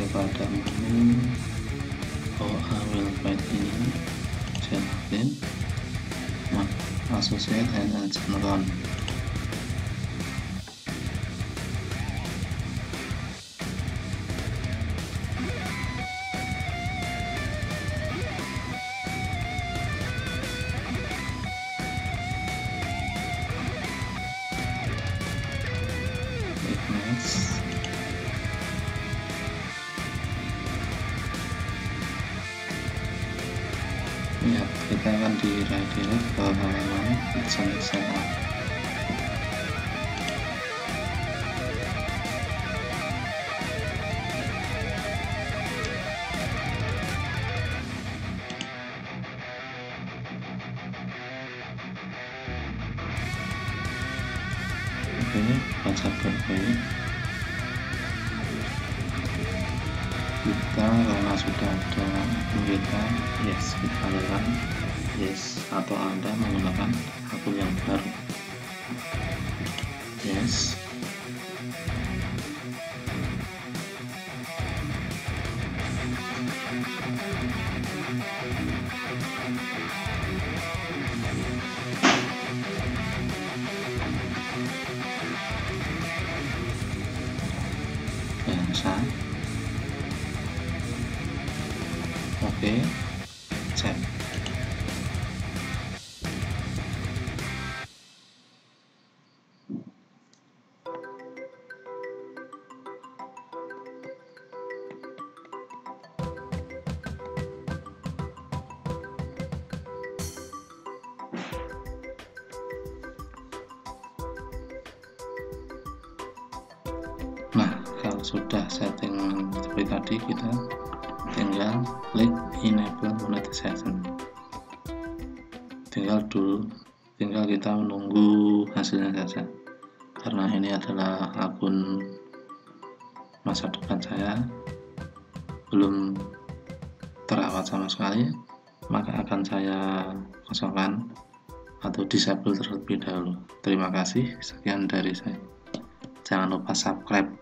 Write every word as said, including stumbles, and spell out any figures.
sampai pada menu oh I will write ini, saya login, nah associate and agent run. Ya, kita akan di redirect ke halaman Excel. Oke, baca baik-baik. Kita karena sudah ada kita, yes, kita lakukan yes, atau Anda menggunakan akun yang baru, yes. Biasa. Oke, cek. Nah, kalau sudah setting seperti tadi, kita tinggal klik enable monetization. Tinggal dulu, tinggal kita menunggu hasilnya saja. Karena ini adalah akun masa depan saya, belum terawat sama sekali, maka akan saya kosongkan atau disable terlebih dahulu. Terima kasih, sekian dari saya. Jangan lupa subscribe